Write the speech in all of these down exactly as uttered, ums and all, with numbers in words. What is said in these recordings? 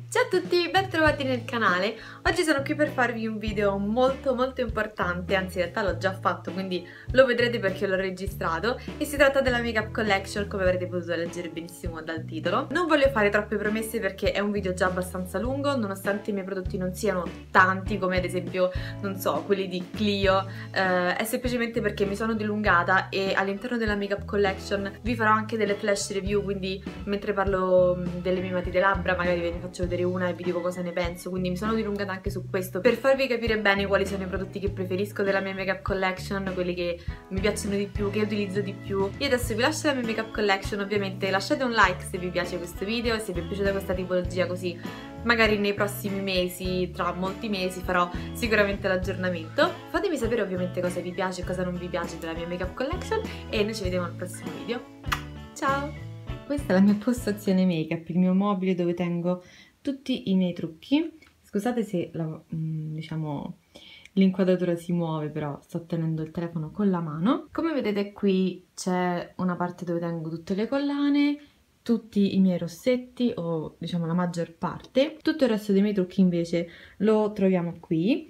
Ciao a tutti, ben trovati nel canale. Oggi sono qui per farvi un video molto molto importante, anzi in realtà l'ho già fatto, quindi lo vedrete perché l'ho registrato, e si tratta della Makeup Collection, come avrete potuto leggere benissimo dal titolo. Non voglio fare troppe promesse perché è un video già abbastanza lungo, nonostante i miei prodotti non siano tanti come ad esempio, non so, quelli di Clio, eh, è semplicemente perché mi sono dilungata e all'interno della Makeup Collection vi farò anche delle flash review, quindi mentre parlo delle mie matite labbra magari ve ne faccio vedere una e vi dico cosa ne penso, quindi mi sono dilungata anche su questo per farvi capire bene quali sono i prodotti che preferisco della mia Makeup Collection, quelli che mi piacciono di più, che utilizzo di più. Io adesso vi lascio la mia Makeup Collection, ovviamente lasciate un like se vi piace questo video e se vi è piaciuta questa tipologia, così magari nei prossimi mesi, tra molti mesi, farò sicuramente l'aggiornamento. Fatemi sapere ovviamente cosa vi piace e cosa non vi piace della mia Makeup Collection e noi ci vediamo al prossimo video. Ciao! Questa è la mia postazione make-up, il mio mobile dove tengo tutti i miei trucchi. Scusate se la, diciamo, l'inquadratura si muove, però sto tenendo il telefono con la mano. Come vedete qui c'è una parte dove tengo tutte le collane, tutti i miei rossetti, o diciamo la maggior parte. Tutto il resto dei miei trucchi invece lo troviamo qui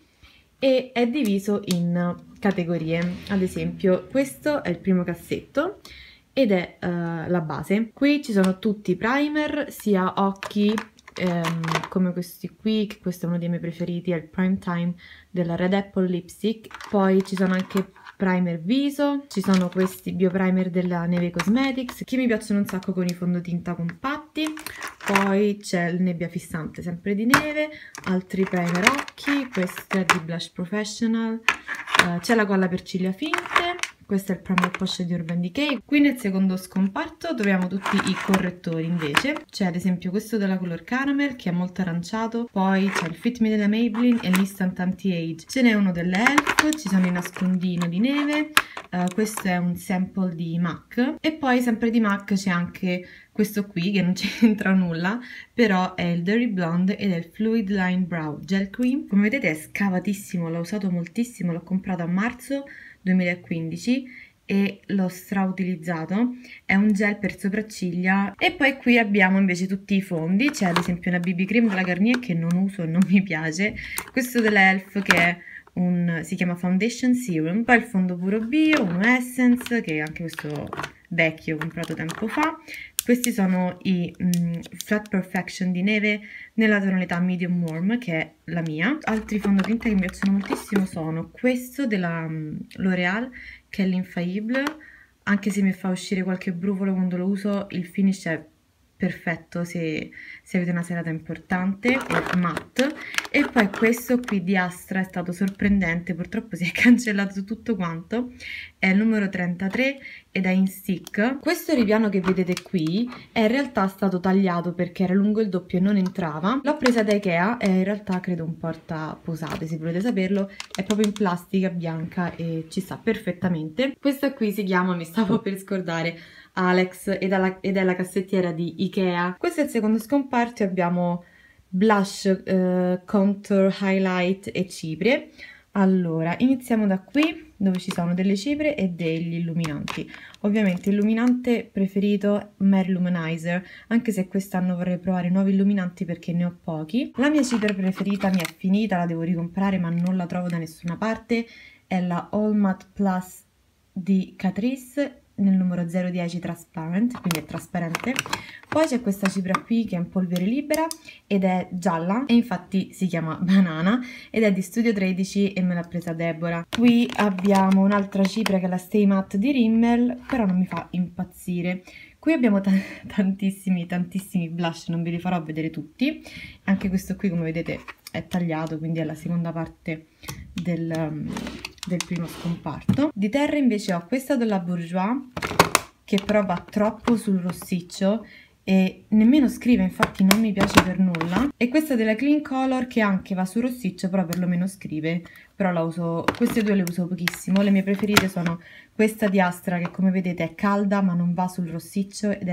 e è diviso in categorie. Ad esempio questo è il primo cassetto ed è uh, la base. Qui ci sono tutti i primer, sia occhi ehm, come questi qui, che questo è uno dei miei preferiti, è il Prime Time della Red Apple Lipstick. Poi ci sono anche primer viso, ci sono questi bio primer della Neve Cosmetics che mi piacciono un sacco con i fondotinta compatti. Poi c'è il nebbia fissante sempre di Neve, altri primer occhi, questo è di Blush Professional, uh, c'è la colla per ciglia finte. Questo è il Primer Posh di Urban Decay. Qui nel secondo scomparto troviamo tutti i correttori invece. C'è ad esempio questo della Color Caramel che è molto aranciato, poi c'è il Fit Me della Maybelline e l'Instant Anti-Age. Ce n'è uno delle Elf, ci sono i nascondino di Neve, uh, questo è un sample di MAC e poi sempre di MAC c'è anche questo qui che non c'entra nulla, però è il Dirty Blonde ed è il Fluid Line Brow Gel Cream. Come vedete è scavatissimo, l'ho usato moltissimo, l'ho comprato a marzo duemilaquindici e l'ho strautilizzato. È un gel per sopracciglia. E poi qui abbiamo invece tutti i fondi. C'è ad esempio una B B cream della Garnier che non uso e non mi piace, questo dell'Elf che è un, si chiama Foundation Serum, poi il fondo puro bio, un Essence che è anche questo vecchio comprato tempo fa. Questi sono i mm, Flat Perfection di Neve nella tonalità Medium Warm, che è la mia. Altri fondotinta che mi piacciono moltissimo sono questo della um, L'Oreal, che è l'Infaillible, anche se mi fa uscire qualche brufolo quando lo uso, il finish è perfetto se, se avete una serata importante, è matte. E poi questo qui di Astra è stato sorprendente, purtroppo si è cancellato tutto quanto, è il numero trentatré ed è in stick. Questo ripiano che vedete qui è in realtà stato tagliato perché era lungo il doppio e non entrava. L'ho presa da Ikea e in realtà credo un porta posate, se volete saperlo, è proprio in plastica bianca e ci sta perfettamente. Questa qui si chiama, mi stavo per scordare, Alex ed è, la, ed è la cassettiera di Ikea. Questo è il secondo scomparto e abbiamo blush, eh, contour, highlight e ciprie. Allora, iniziamo da qui dove ci sono delle ciprie e degli illuminanti. Ovviamente illuminante preferito Mary Luminizer, anche se quest'anno vorrei provare nuovi illuminanti perché ne ho pochi. La mia cipria preferita mi è finita, la devo ricomprare ma non la trovo da nessuna parte, è la All Matte Plus di Catrice nel numero zero dieci Transparent, quindi è trasparente. Poi c'è questa cipria qui che è in polvere libera ed è gialla e infatti si chiama Banana ed è di Studio tredici e me l'ha presa Deborah. Qui abbiamo un'altra cipria che è la Stay Matte di Rimmel, però non mi fa impazzire. Qui abbiamo tantissimi tantissimi blush, non ve li farò vedere tutti. Anche questo qui come vedete è tagliato, quindi è la seconda parte del, um, del primo scomparto. Di terra invece ho questa della Bourjois che però va troppo sul rossiccio e nemmeno scrive, infatti non mi piace per nulla. E questa della Clean Color che anche va sul rossiccio però perlomeno scrive, però la uso, queste due le uso pochissimo. Le mie preferite sono questa di Astra che come vedete è calda ma non va sul rossiccio ed è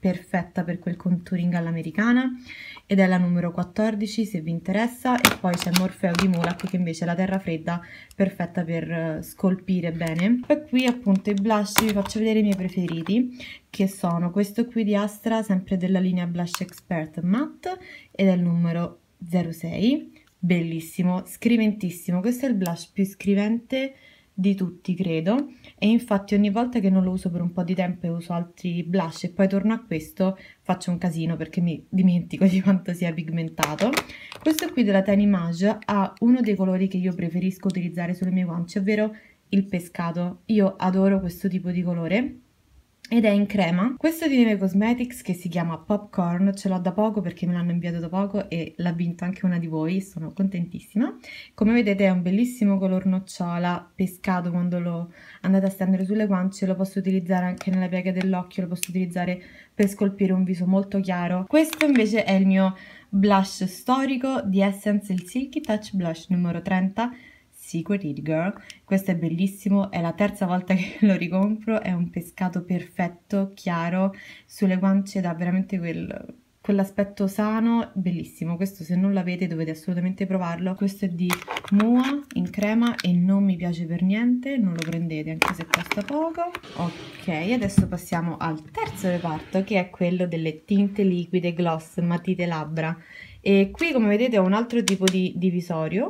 perfetta per quel contouring all'americana ed è la numero quattordici se vi interessa, e poi c'è Morpheo di Mulac che invece è la terra fredda, perfetta per scolpire bene. Poi qui appunto i blush, vi faccio vedere i miei preferiti, che sono questo qui di Astra, sempre della linea Blush Expert Matte, ed è il numero zero sei, bellissimo, scriventissimo. Questo è il blush più scrivente di tutti, credo, e infatti ogni volta che non lo uso per un po' di tempo e uso altri blush e poi torno a questo faccio un casino perché mi dimentico di quanto sia pigmentato. Questo qui della Tiny Mage ha uno dei colori che io preferisco utilizzare sulle mie guance, ovvero il pescato. Io adoro questo tipo di colore ed è in crema. Questo di Neve Cosmetics che si chiama Popcorn, ce l'ho da poco perché me l'hanno inviato da poco e l'ha vinto anche una di voi, sono contentissima. Come vedete è un bellissimo color nocciola, pescato. Quando lo andate a stendere sulle guance lo posso utilizzare anche nella piega dell'occhio, lo posso utilizzare per scolpire un viso molto chiaro. Questo invece è il mio blush storico di Essence, il Silky Touch Blush numero trenta, Secret It Girl. Questo è bellissimo, è la terza volta che lo ricompro, è un pescato perfetto, chiaro, sulle guance dà veramente quel, quell'aspetto sano, bellissimo. Questo se non l'avete dovete assolutamente provarlo. Questo è di Mua in crema e non mi piace per niente, non lo prendete anche se costa poco. Ok, adesso passiamo al terzo reparto, che è quello delle tinte liquide gloss matite labbra, e qui come vedete ho un altro tipo di divisorio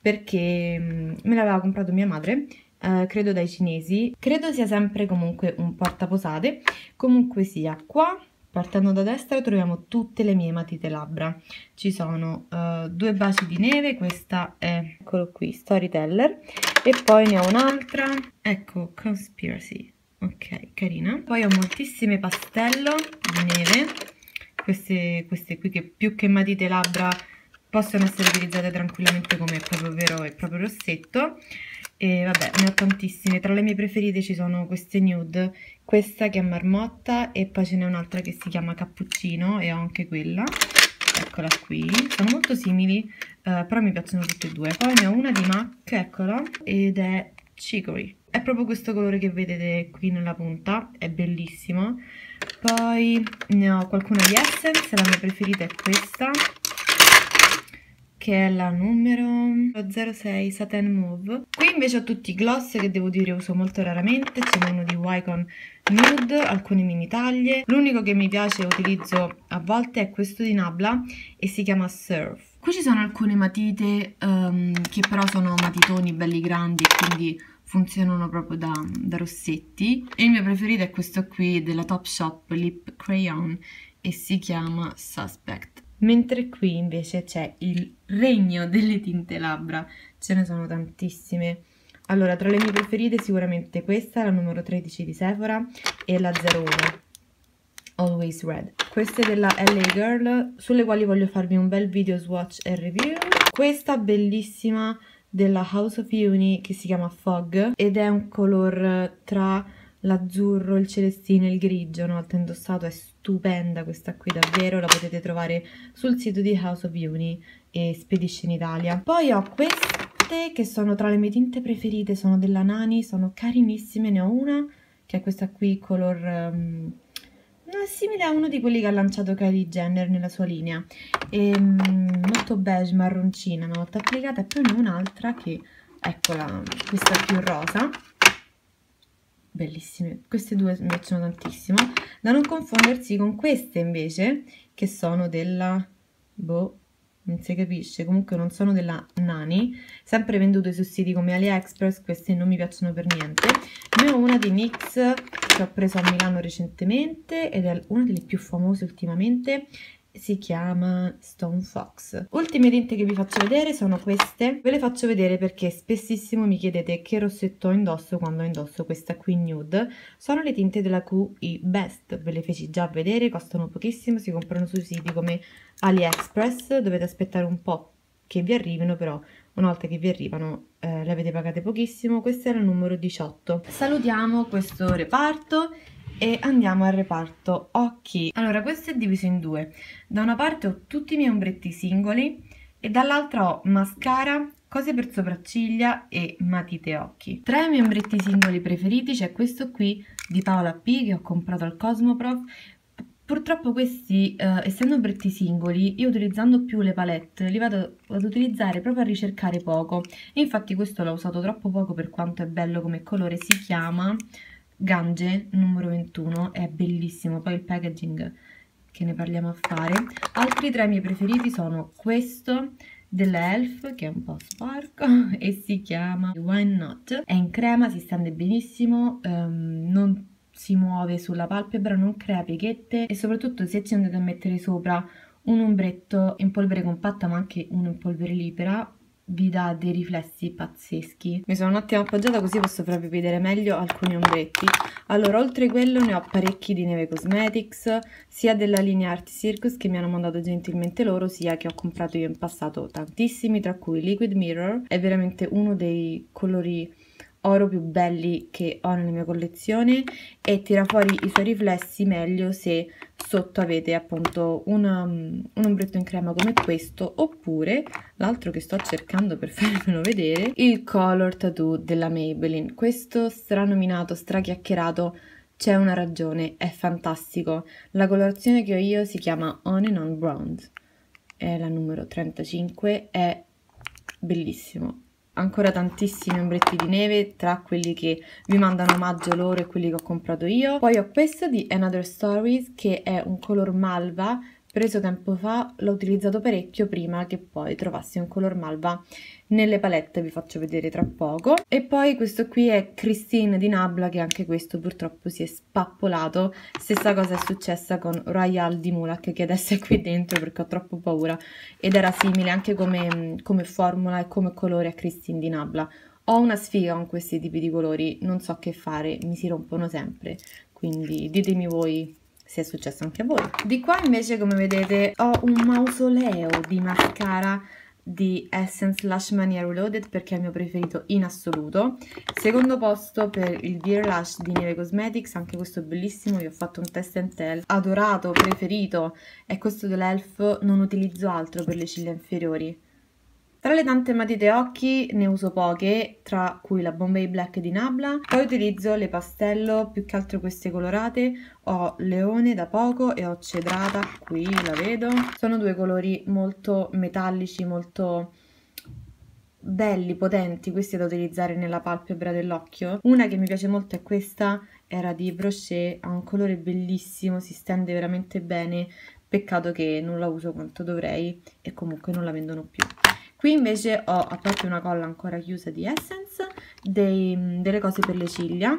perché me l'aveva comprato mia madre, eh, credo dai cinesi. Credo sia sempre comunque un portaposate. Comunque sia, qua partendo da destra troviamo tutte le mie matite labbra. Ci sono uh, due baci di neve, questa è, eccolo qui, Storyteller, e poi ne ho un'altra, ecco, Conspiracy, ok, carina. Poi ho moltissime pastello di neve, queste, queste qui che più che matite labbra possono essere utilizzate tranquillamente come proprio vero e proprio rossetto. E vabbè, ne ho tantissime. Tra le mie preferite ci sono queste nude, questa che è marmotta e poi ce n'è un'altra che si chiama cappuccino e ho anche quella, eccola qui. Sono molto simili, uh, però mi piacciono tutte e due. Poi ne ho una di MAC, eccola, ed è Chicory. È proprio questo colore che vedete qui nella punta, è bellissimo. Poi ne ho qualcuna di Essence, la mia preferita è questa, che è la numero zero sei Satin Mauve. Qui invece ho tutti i gloss che devo dire uso molto raramente, ce n'è uno di Wycon Nude, alcune mini taglie. L'unico che mi piace e utilizzo a volte è questo di Nabla e si chiama Surf. Qui ci sono alcune matite um, che però sono matitoni belli grandi e quindi funzionano proprio da, da rossetti. E il mio preferito è questo qui della Topshop Lip Crayon e si chiama Suspect. Mentre qui invece c'è il regno delle tinte labbra, ce ne sono tantissime. Allora, tra le mie preferite sicuramente questa, la numero tredici di Sephora, e la zero uno, Always Red. Queste della L A Girl, sulle quali voglio farvi un bel video swatch e review. Questa bellissima della House of Uni che si chiama Fog, ed è un color tra l'azzurro, il celestino e il grigio. Una volta indossato è stupenda questa qui, davvero. La potete trovare sul sito di House of Uni e spedisce in Italia. Poi ho queste che sono tra le mie tinte preferite, sono della Nani, sono carinissime. Ne ho una che è questa qui, color um, simile a uno di quelli che ha lanciato Kylie Jenner nella sua linea, e, um, molto beige, marroncina una volta applicata. E poi ne ho un'altra che, eccola, questa più rosa, bellissime. Queste due mi piacciono tantissimo, da non confondersi con queste invece che sono della, boh, non si capisce, comunque non sono della Nani, sempre vendute su siti come AliExpress. Queste non mi piacciono per niente. Ne ho una di N Y X che ho preso a Milano recentemente ed è una delle più famose ultimamente, si chiama Stone Fox. Ultime tinte che vi faccio vedere sono queste. Ve le faccio vedere perché spessissimo mi chiedete che rossetto indosso quando indosso questa qui nude. Sono le tinte della Q I Best, ve le feci già vedere, costano pochissimo, si comprano su siti come AliExpress, dovete aspettare un po' che vi arrivino, però una volta che vi arrivano eh, le avete pagate pochissimo. Questa è la numero diciotto. Salutiamo questo reparto e andiamo al reparto occhi. Allora, questo è diviso in due. Da una parte ho tutti i miei ombretti singoli e dall'altra ho mascara, cose per sopracciglia e matite occhi. Tra i miei ombretti singoli preferiti c'è questo qui di Paola P che ho comprato al Cosmoprof. Purtroppo questi, eh, essendo ombretti singoli, io utilizzando più le palette li vado ad utilizzare proprio a ricercare poco, e infatti questo l'ho usato troppo poco per quanto è bello come colore. Si chiama Gange numero ventuno, è bellissimo, poi il packaging che ne parliamo a fare. Altri tra i miei preferiti sono questo della Elf, che è un po' sporco e si chiama Wine Not, è in crema, si stende benissimo, um, non si muove sulla palpebra, non crea pieghette, e soprattutto se ci andate a mettere sopra un ombretto in polvere compatta ma anche uno in polvere libera, vi dà dei riflessi pazzeschi. Mi sono un attimo appoggiata così posso proprio vedere meglio alcuni ombretti. Allora, oltre quello ne ho parecchi di Neve Cosmetics, sia della linea Art Circus che mi hanno mandato gentilmente loro, sia che ho comprato io in passato tantissimi, tra cui Liquid Mirror, è veramente uno dei colori oro più belli che ho nella mia collezione e tira fuori i suoi riflessi meglio se sotto avete appunto una, un ombretto in crema come questo, oppure l'altro che sto cercando per farvelo vedere, il Color Tattoo della Maybelline. Questo stranominato, strachiacchierato, c'è una ragione, è fantastico. La colorazione che ho io si chiama On and On Bronze, è la numero trentacinque, è bellissimo. Ancora tantissimi ombretti di neve, tra quelli che vi mandano omaggio loro e quelli che ho comprato io. Poi ho questo di Another Stories, che è un color malva, preso tempo fa, l'ho utilizzato parecchio prima che poi trovassi un color malva nelle palette, vi faccio vedere tra poco. E poi questo qui è Christine di Nabla, che anche questo purtroppo si è spappolato. Stessa cosa è successa con Royal di Mulak, che adesso è qui dentro perché ho troppo paura, ed era simile anche come, come formula e come colore a Christine di Nabla. Ho una sfiga con questi tipi di colori, non so che fare, mi si rompono sempre, quindi ditemi voi se è successo anche a voi. Di qua invece, come vedete, ho un mausoleo di mascara di Essence Lash Mania Reloaded, perché è il mio preferito in assoluto. Secondo posto per il Dear Lash di Neve Cosmetics, anche questo è bellissimo, io ho fatto un test and tell, adorato, preferito è questo dell'Elf, non utilizzo altro per le ciglia inferiori. Tra le tante matite occhi ne uso poche, tra cui la Bombay Black di Nabla, poi utilizzo le pastello, più che altro queste colorate, ho Leone da poco e ho Cedrata, qui la vedo, sono due colori molto metallici, molto belli, potenti, questi da utilizzare nella palpebra dell'occhio. Una che mi piace molto è questa, era di Brochet, ha un colore bellissimo, si stende veramente bene, peccato che non la uso quanto dovrei e comunque non la vendono più. Qui invece ho, a parte una colla ancora chiusa di Essence, dei, delle cose per le ciglia,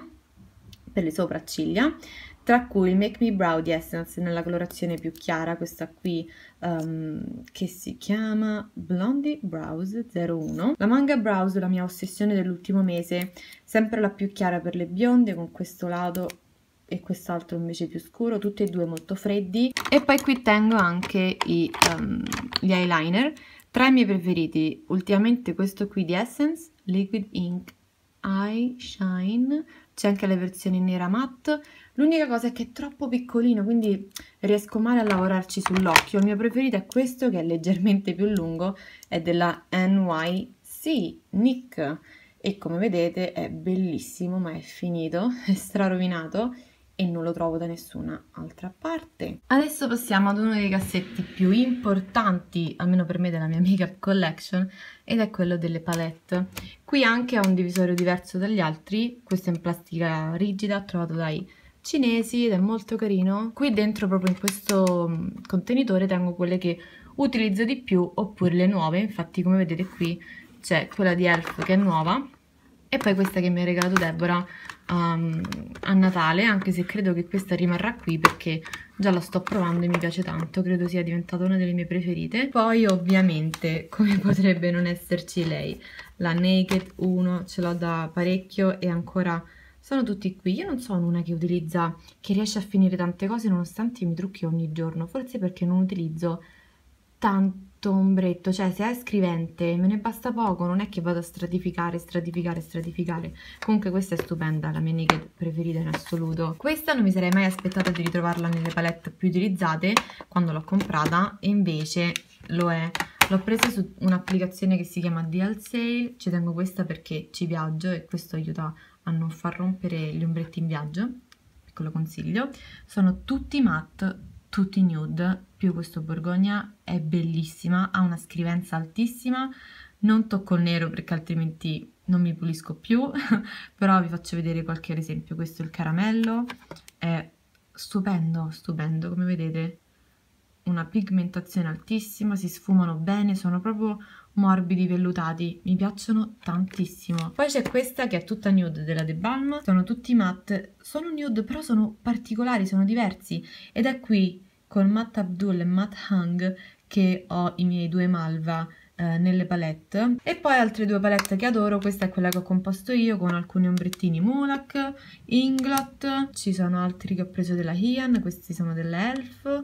per le sopracciglia, tra cui il Make Me Brow di Essence nella colorazione più chiara, questa qui um, che si chiama Blondie Brows zero uno. La Manga Brows, la mia ossessione dell'ultimo mese, sempre la più chiara per le bionde, con questo lato e quest'altro invece più scuro, tutti e due molto freddi. E poi qui tengo anche i, um, gli eyeliner. Tra i miei preferiti ultimamente questo qui di Essence, Liquid Ink Eye Shine, c'è anche la versione nera matte. L'unica cosa è che è troppo piccolino, quindi riesco male a lavorarci sull'occhio. Il mio preferito è questo, che è leggermente più lungo, è della N Y C Nick, e come vedete è bellissimo, ma è finito, è strarovinato e non lo trovo da nessuna altra parte. Adesso passiamo ad uno dei cassetti più importanti, almeno per me, della mia Makeup Collection, ed è quello delle palette. Qui anche ha un divisorio diverso dagli altri, questo è in plastica rigida, trovato dai cinesi ed è molto carino. Qui dentro, proprio in questo contenitore, tengo quelle che utilizzo di più oppure le nuove. Infatti, come vedete qui c'è quella di Elf che è nuova e poi questa che mi ha regalato Deborah um, a Natale, anche se credo che questa rimarrà qui perché già la sto provando e mi piace tanto, credo sia diventata una delle mie preferite. Poi ovviamente, come potrebbe non esserci lei, la Naked uno, ce l'ho da parecchio e ancora sono tutti qui. Io non sono una che utilizza, che riesce a finire tante cose nonostante mi trucchi ogni giorno, forse perché non utilizzo tanto ombretto, cioè se è scrivente me ne basta poco, non è che vado a stratificare, stratificare, stratificare. Comunque questa è stupenda, la mia Naked preferita in assoluto. Questa non mi sarei mai aspettata di ritrovarla nelle palette più utilizzate quando l'ho comprata, e invece lo è. L'ho presa su un'applicazione che si chiama D L Sale, ci tengo questa perché ci viaggio e questo aiuta a non far rompere gli ombretti in viaggio, ve lo consiglio. Sono tutti matte, tutti nude, più questo borgogna, è bellissima, ha una scrivenza altissima, non tocco il nero perché altrimenti non mi pulisco più, però vi faccio vedere qualche esempio. Questo è il caramello, è stupendo, stupendo, come vedete una pigmentazione altissima, si sfumano bene, sono proprio morbidi, vellutati, mi piacciono tantissimo. Poi c'è questa che è tutta nude della The Balm, sono tutti matte, sono nude però sono particolari, sono diversi, ed è qui con Matte Abdul e Matte Hung che ho i miei due malva eh, nelle palette. E poi altre due palette che adoro, questa è quella che ho composto io con alcuni ombrettini Mulac, Inglot, ci sono altri che ho preso della Heian, questi sono delle Elf,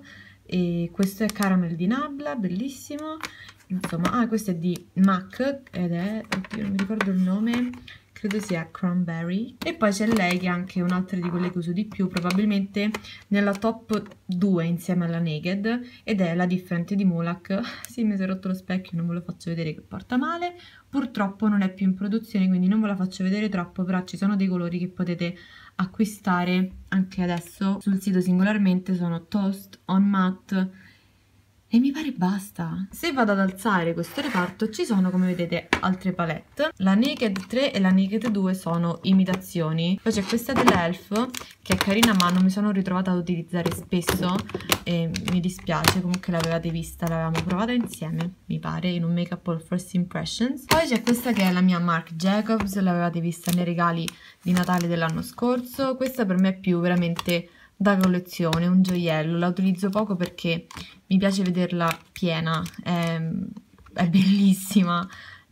e questo è Caramel di Nabla, bellissimo. Insomma, ah, questo è di MAC ed è, oddio, non mi ricordo il nome, credo sia Cranberry. E poi c'è lei che è anche un'altra di quelle che uso di più, probabilmente nella top due insieme alla Naked, ed è la Different di Mulac. Sì, mi si è rotto lo specchio, non ve lo faccio vedere che porta male, purtroppo non è più in produzione, quindi non ve la faccio vedere troppo, però ci sono dei colori che potete acquistare anche adesso sul sito singolarmente, sono Toast, On Matte, e mi pare basta. Se vado ad alzare questo reparto ci sono, come vedete, altre palette. La Naked tre e la Naked due sono imitazioni. Poi c'è questa dell'Elf che è carina ma non mi sono ritrovata ad utilizzare spesso e mi dispiace, comunque l'avevate vista, l'avevamo provata insieme mi pare in un make up all first impressions. Poi c'è questa che è la mia Marc Jacobs, l'avevate vista nei regali di Natale dell'anno scorso. Questa per me è più veramente da collezione, un gioiello, la utilizzo poco perché mi piace vederla piena, è, è bellissima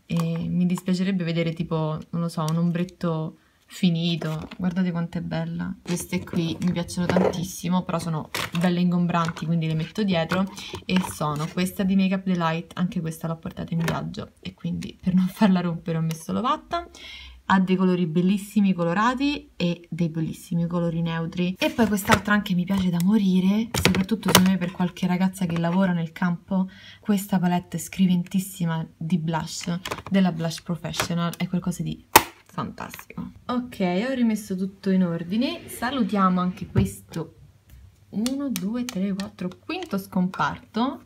e mi dispiacerebbe vedere tipo, non lo so, un ombretto finito. Guardate quanto è bella. Queste qui mi piacciono tantissimo, però sono belle ingombranti, quindi le metto dietro, e sono questa di Makeup Delight, anche questa l'ho portata in viaggio e quindi per non farla rompere ho messo l'ovatta. Ha dei colori bellissimi colorati e dei bellissimi colori neutri. E poi quest'altra anche mi piace da morire, soprattutto secondo me per qualche ragazza che lavora nel campo. Questa palette scriventissima di blush della Blush Professional è qualcosa di fantastico. Ok, ho rimesso tutto in ordine. Salutiamo anche questo uno, due, tre, quattro, quinto scomparto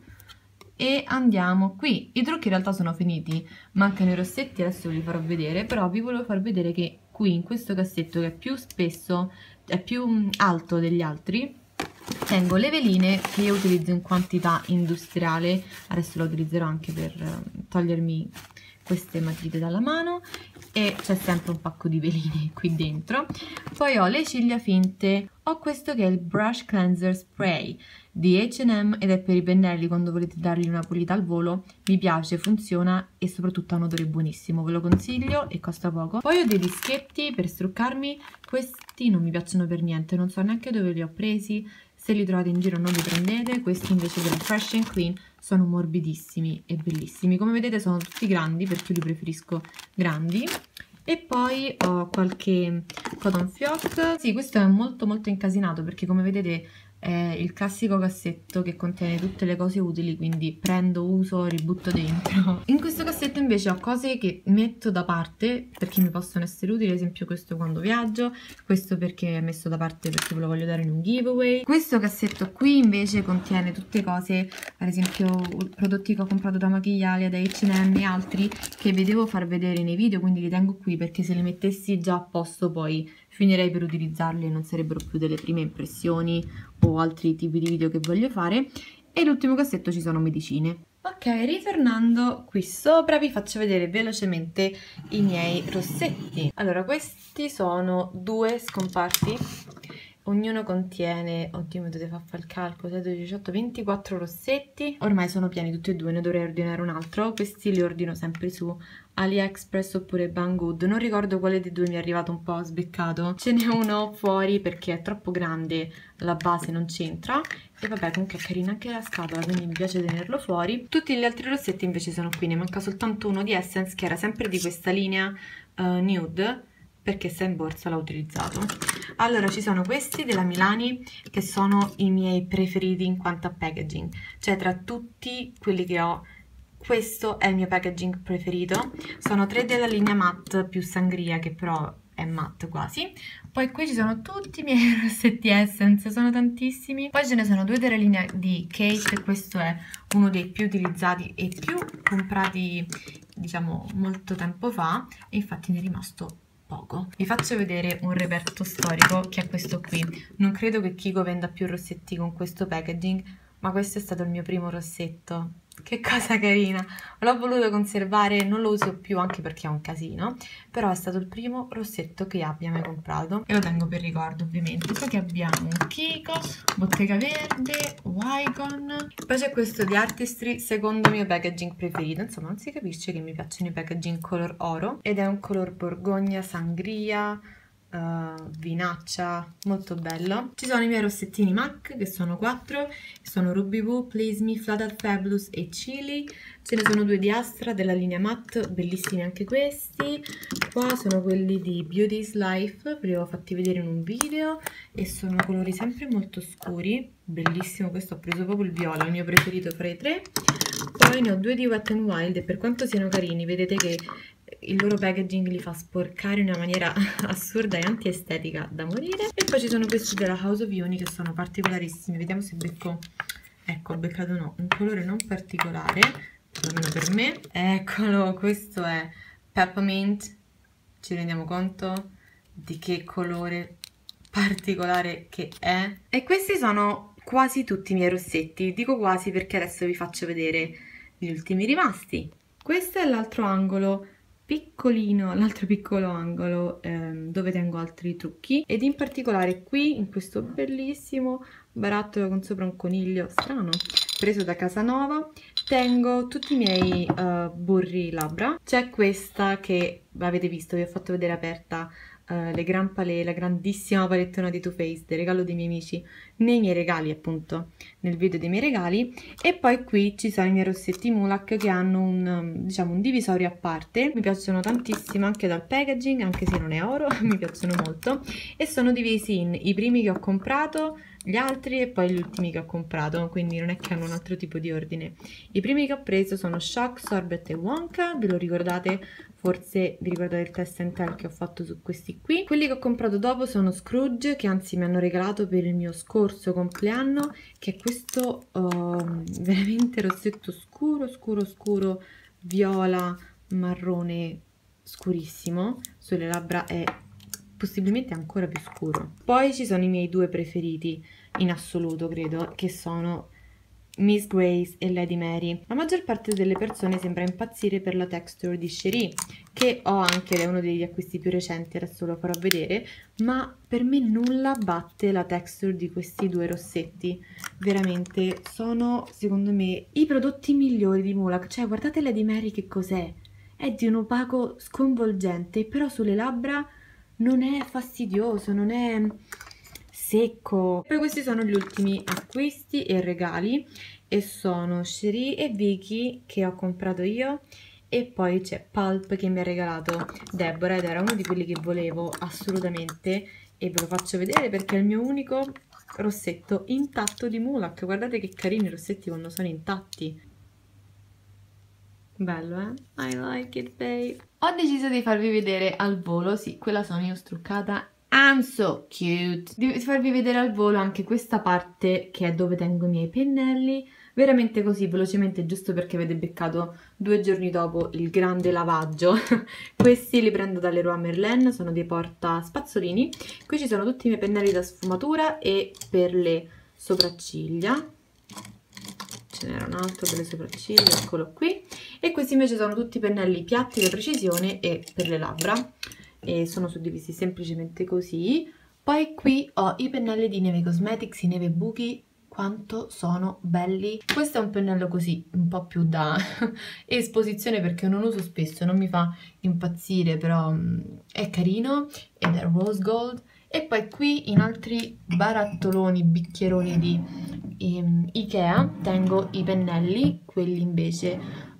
e andiamo qui. I trucchi in realtà sono finiti, mancano i rossetti, adesso ve li farò vedere, però vi volevo far vedere che qui in questo cassetto, che è più spesso, è più alto degli altri, tengo le veline che io utilizzo in quantità industriale. Adesso lo utilizzerò anche per togliermi queste matite dalla mano, e c'è sempre un pacco di veline qui dentro. Poi ho le ciglia finte, ho questo che è il Brush Cleanser Spray di H and M ed è per i pennelli quando volete dargli una pulita al volo. Mi piace, funziona e soprattutto ha un odore buonissimo, ve lo consiglio e costa poco. Poi ho dei dischetti per struccarmi, questi non mi piacciono per niente, non so neanche dove li ho presi, se li trovate in giro non li prendete. Questi invece della Fresh and Clean sono morbidissimi e bellissimi, come vedete sono tutti grandi perché io li preferisco grandi. E poi ho qualche cotton fioc, sì, questo è molto molto incasinato perché come vedete è il classico cassetto che contiene tutte le cose utili, quindi prendo, uso, ributto dentro. In questo cassetto invece ho cose che metto da parte perché mi possono essere utili, ad esempio questo quando viaggio, questo perché è messo da parte perché ve lo voglio dare in un giveaway. Questo cassetto qui invece contiene tutte cose, ad esempio prodotti che ho comprato da Machialia, da H and M e altri che vi devo far vedere nei video, quindi li tengo qui perché se li mettessi già a posto poi finirei per utilizzarli e non sarebbero più delle prime impressioni o altri tipi di video che voglio fare. E l'ultimo cassetto ci sono medicine. Ok, ritornando qui sopra vi faccio vedere velocemente i miei rossetti. Allora, questi sono due scomparti, ognuno contiene, oddio mi dovete far fare il calcolo, sette, diciotto, ventiquattro rossetti. Ormai sono pieni tutti e due, ne dovrei ordinare un altro. Questi li ordino sempre su AliExpress oppure Banggood, non ricordo quale dei due mi è arrivato un po' sbeccato. Ce n'è uno fuori perché è troppo grande, la base non c'entra, e vabbè comunque è carina anche la scatola, quindi mi piace tenerlo fuori. Tutti gli altri rossetti invece sono qui, ne manca soltanto uno di Essence che era sempre di questa linea uh, nude, perché se in borsa l'ho utilizzato. Allora ci sono questi della Milani che sono i miei preferiti in quanto a packaging, cioè tra tutti quelli che ho questo è il mio packaging preferito. Sono tre della linea matte più sangria, che però è matte quasi. Poi qui ci sono tutti i miei rossetti Essence, sono tantissimi. Poi ce ne sono due della linea di Kate, questo è uno dei più utilizzati e più comprati, diciamo, molto tempo fa, e infatti ne è rimasto poco. Vi faccio vedere un reperto storico che è questo qui. Non credo che Kiko venda più rossetti con questo packaging, ma questo è stato il mio primo rossetto. Che cosa carina, l'ho voluto conservare, non lo uso più anche perché è un casino, però è stato il primo rossetto che abbia mai comprato e lo tengo per ricordo ovviamente. Poi che abbiamo Kiko, Bottega Verde, Wycon, poi c'è questo di Artistry, secondo mio packaging preferito, insomma non si capisce che mi piacciono i packaging color oro, ed è un color borgogna, sangria, Uh, vinaccia, molto bello. Ci sono i miei rossettini MAC che sono quattro, sono Ruby Woo, Please Me, Flooded Fabulous e Chili. Ce ne sono due di Astra della linea matte, bellissimi anche questi. Qua sono quelli di Beauty's Life, ve li ho fatti vedere in un video e sono colori sempre molto scuri, bellissimo. Questo ho preso proprio il viola, il mio preferito fra i tre. Poi ne ho due di Wet n Wild e per quanto siano carini vedete che il loro packaging li fa sporcare in una maniera assurda e antiestetica da morire. E poi ci sono questi della House of Uni che sono particolarissimi, vediamo se becco, ecco ho beccato no, un colore non particolare, perlomeno per me, eccolo, questo è Peppermint, ci rendiamo conto di che colore particolare che è? E questi sono quasi tutti i miei rossetti, dico quasi perché adesso vi faccio vedere gli ultimi rimasti. Questo è l'altro angolo piccolino, l'altro piccolo angolo ehm, dove tengo altri trucchi, ed in particolare qui in questo bellissimo barattolo con sopra un coniglio strano preso da Casanova tengo tutti i miei uh, burri labbra. C'è questa che avete visto, vi ho fatto vedere aperta, uh, le Grand Palais, la grandissima palettona di Too Faced, del regalo dei miei amici, nei miei regali appunto, nel video dei miei regali. E poi qui ci sono i miei rossetti Mulac che hanno un, diciamo, un divisorio a parte, mi piacciono tantissimo anche dal packaging, anche se non è oro, mi piacciono molto, e sono divisi in i primi che ho comprato, gli altri e poi gli ultimi che ho comprato, quindi non è che hanno un altro tipo di ordine. I primi che ho preso sono Shock, Sorbet e Wonka, ve lo ricordate? Forse vi ricordate il test and tell che ho fatto su questi qui. Quelli che ho comprato dopo sono Scrooge, che anzi mi hanno regalato per il mio scorso compleanno, che è questo uh, veramente rossetto scuro, scuro, scuro, viola, marrone, scurissimo, sulle labbra è possibilmente ancora più scuro. Poi ci sono i miei due preferiti in assoluto, credo, che sono Miss Grace e Lady Mary. La maggior parte delle persone sembra impazzire per la texture di Cherie, che ho anche, ed è uno degli acquisti più recenti, adesso lo farò vedere, ma per me nulla batte la texture di questi due rossetti. Veramente sono, secondo me, i prodotti migliori di Mulac. Cioè, guardate Lady Mary che cos'è? È di un opaco sconvolgente, però sulle labbra non è fastidioso, non è secco. Poi questi sono gli ultimi acquisti e regali, e sono Cherie e Vicky che ho comprato io, e poi c'è Pulp che mi ha regalato Deborah, ed era uno di quelli che volevo assolutamente, e ve lo faccio vedere perché è il mio unico rossetto intatto di Mulac. Guardate che carini i rossetti quando sono intatti. Bello, eh? I like it, babe. Ho deciso di farvi vedere al volo, sì, quella sono io struccata, I'm so cute, di farvi vedere al volo anche questa parte che è dove tengo i miei pennelli, veramente così, velocemente, giusto perché avete beccato due giorni dopo il grande lavaggio. Questi li prendo dalle Leroy Merlin, sono dei porta spazzolini. Qui ci sono tutti i miei pennelli da sfumatura e per le sopracciglia. Ce n'era un altro per le sopracciglia, eccolo qui. E questi invece sono tutti pennelli piatti da precisione e per le labbra, e sono suddivisi semplicemente così. Poi qui ho i pennelli di Neve Cosmetics, i Neve Buchi, quanto sono belli. Questo è un pennello così un po' più da esposizione perché non uso spesso, non mi fa impazzire, però è carino ed è rose gold. E poi qui in altri barattoloni, bicchieroni di um, Ikea tengo i pennelli, quelli invece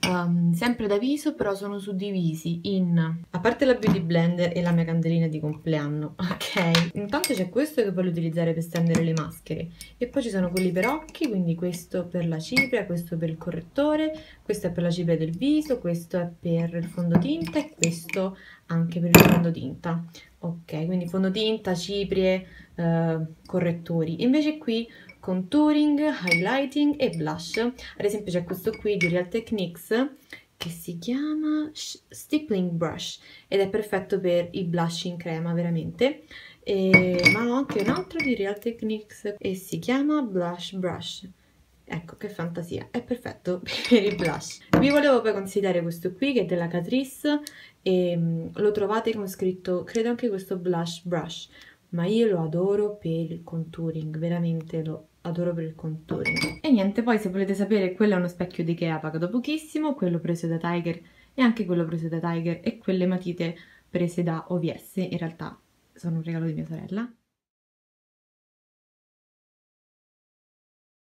um, sempre da viso, però sono suddivisi in, a parte la Beauty Blender e la mia candelina di compleanno, ok? Intanto c'è questo che voglio utilizzare per stendere le maschere e poi ci sono quelli per occhi, quindi questo per la cipria, questo per il correttore, questo è per la cipria del viso, questo è per il fondotinta e questo anche per il fondotinta. Ok, quindi fondotinta, ciprie, eh, correttori. Invece qui contouring, highlighting e blush. Ad esempio c'è questo qui di Real Techniques che si chiama Stippling Brush ed è perfetto per i blush in crema, veramente. E, ma ho anche un altro di Real Techniques e si chiama Blush Brush. Ecco, che fantasia, è perfetto per i blush. Vi volevo poi consigliare questo qui che è della Catrice e um, lo trovate con scritto, credo anche questo Blush Brush, ma io lo adoro per il contouring, veramente lo adoro per il contouring. E niente, poi se volete sapere, quello è uno specchio di Ikea pagato pochissimo, quello preso da Tiger e anche quello preso da Tiger e quelle matite prese da O V S, in realtà sono un regalo di mia sorella.